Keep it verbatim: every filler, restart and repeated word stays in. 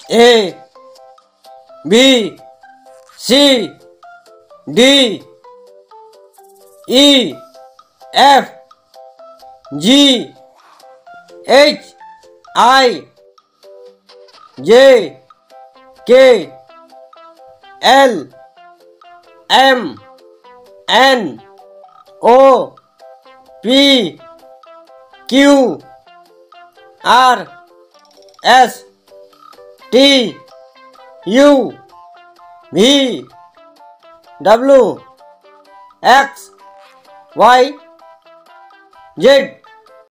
A B C D E F G H I J K L M N O P Q R S T U V W X Y Z.